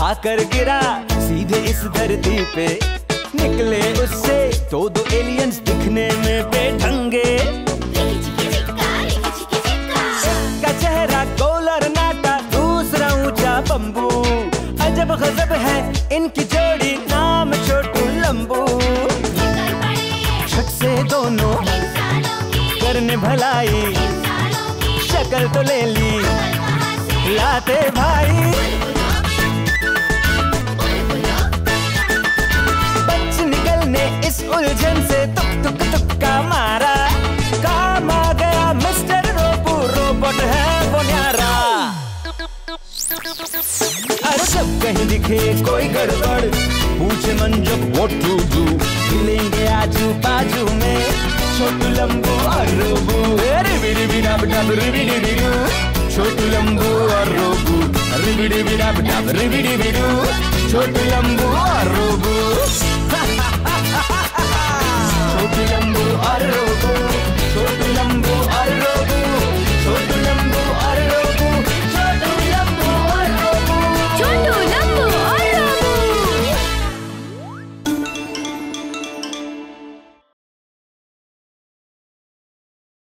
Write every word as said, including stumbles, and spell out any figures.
आकर गिरा सीधे इस धरती पे, निकले उससे तो दो एलियंस दिखने में बेढंगे। का चेहरा गोल और नाटा, दूसरा ऊंचा बम्बू, अजब गजब है इनकी जोड़ी, नाम छोटू लंबू। शक से दोनों करने भलाई, शक्ल तो ले ली लाते भाई। बच निकलने इस उलझन से तुक तुक तुक्का मारा, काम आ गया मिस्टर रोबो, रोबोट है वो न्यारा। अरे जब कहीं दिखे कोई गड़बड़, पूछे मंजक व्हाट टू डू, मिलेंगे आजू बाजू में छोटू लंबू और रोबो। रिबिडी बिडा बिडा रिबिडी बिडू, छोटू लंबू और रोबो, रिबिडी बिडा बिडा रिबिडी बिडू, छोटू लंबू और रोबो।